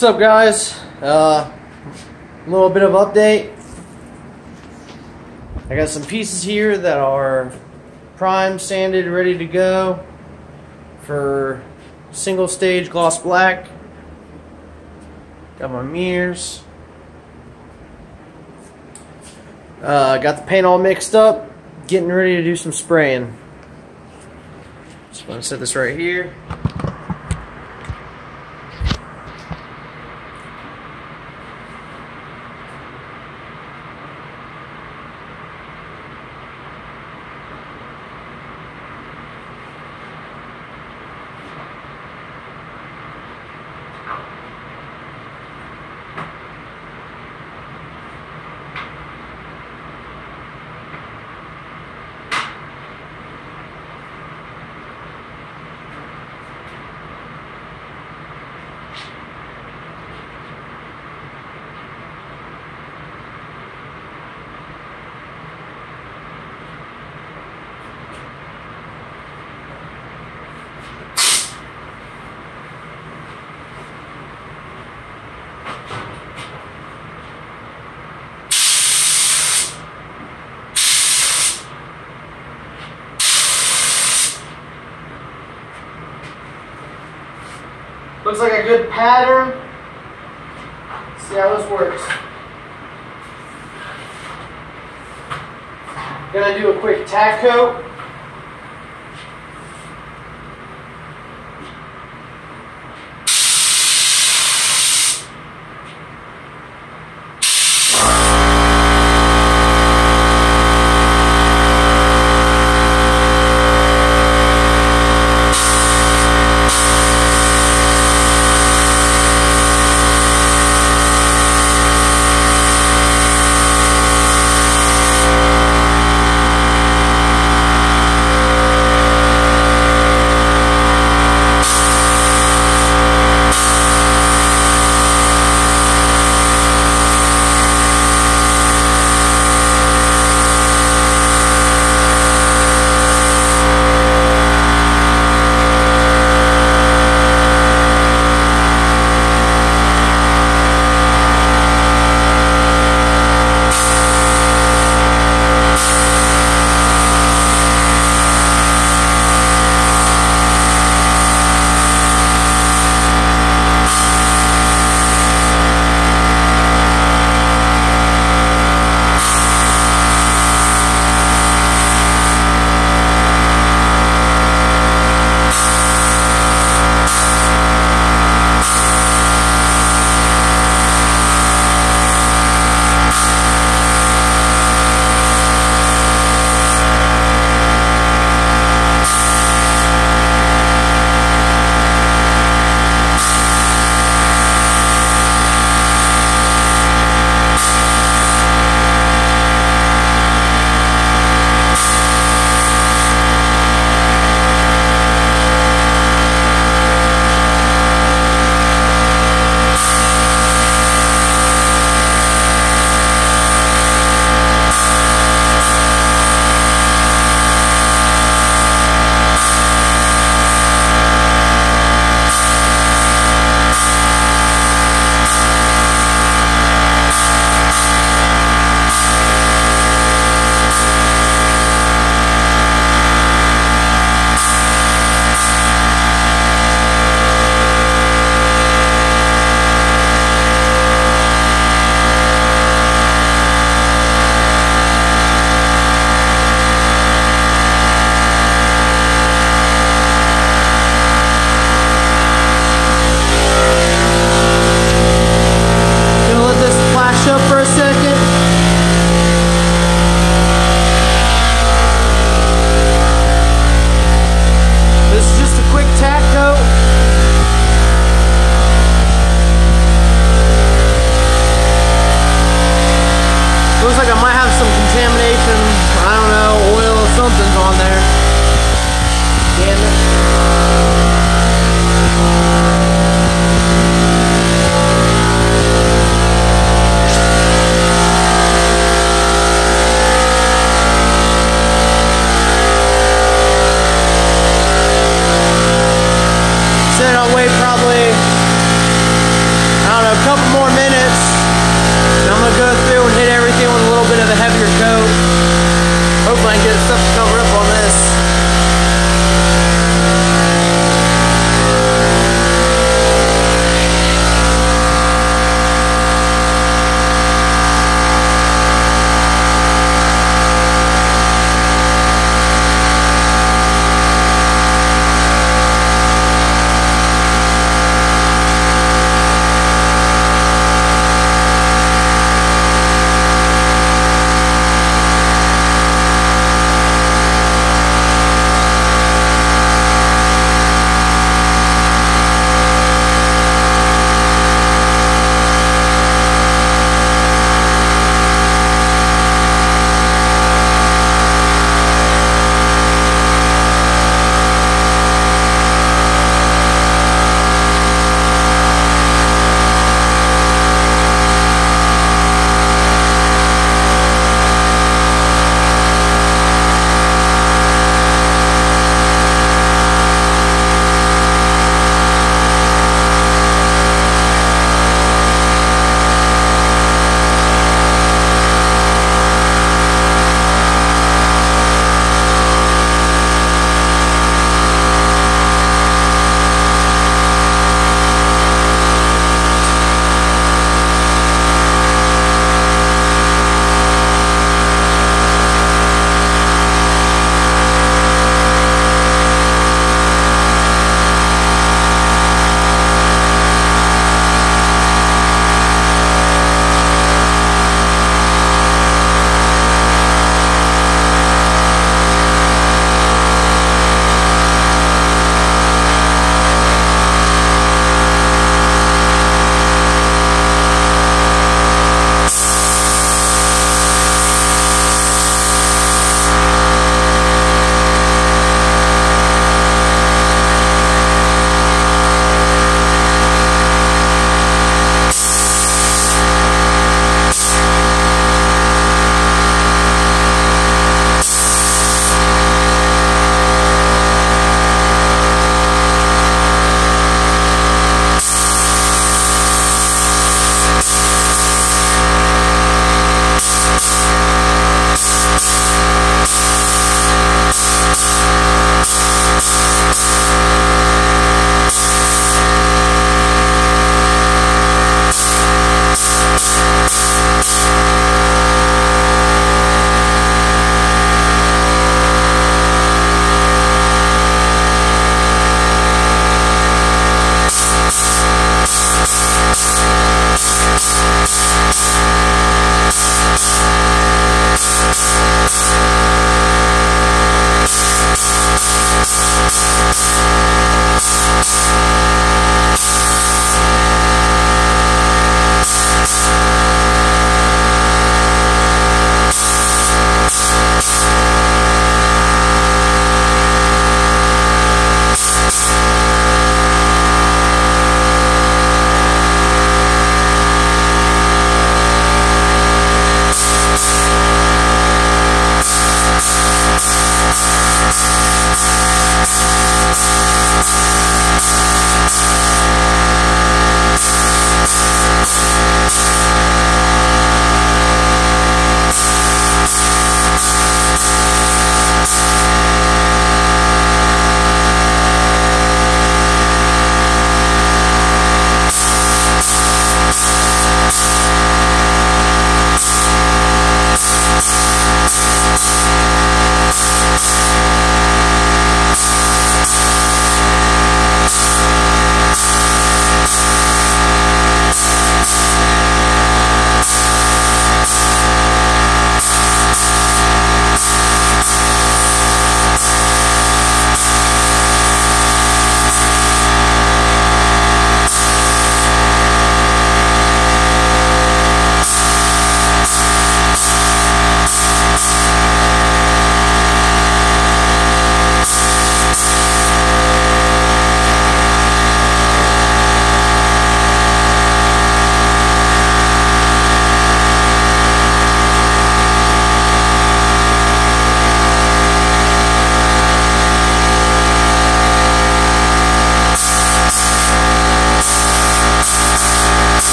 What's up, guys? A little bit of update. I got some pieces here that are primed, sanded, ready to go for single stage gloss black. Got my mirrors. Got the paint all mixed up, getting ready to do some spraying. Just want to set this right here. Looks like a good pattern. Let's see how this works. Gonna do a quick tack coat. Hopefully I can get stuff to cover up on this.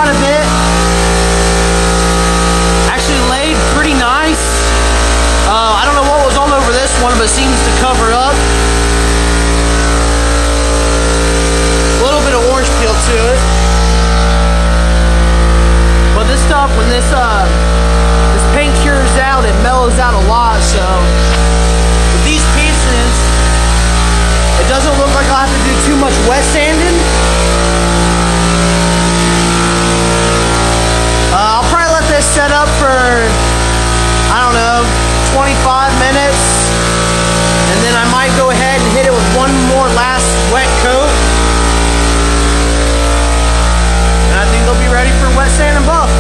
a bit. Actually laid pretty nice. I don't know what was all over this one, but it seems to cover up. A little bit of orange peel to it. But this stuff, when this paint cures out, it mellows out a lot, so with these pieces, it doesn't look like I'll have to do too much wet sanding. I'll probably let this set up for, I don't know, 25 minutes, and then I might go ahead and hit it with one more last wet coat, and I think they'll be ready for wet sand and buff.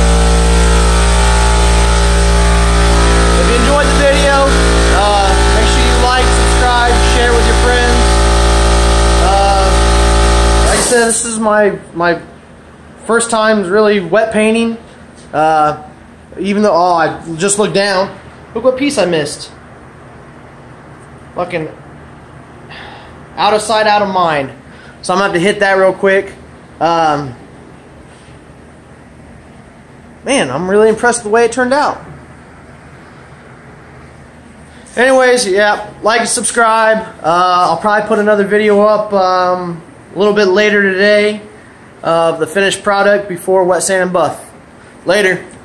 If you enjoyed the video, make sure you like, subscribe, share with your friends. Like I said, this is my first time really wet painting. Even though, oh, I just looked down. Look what piece I missed. Fucking out of sight, out of mind. So I'm gonna have to hit that real quick. Man, I'm really impressed with the way it turned out. Anyways, yeah, like and subscribe. I'll probably put another video up a little bit later today of the finished product before wet sand and buff. Later.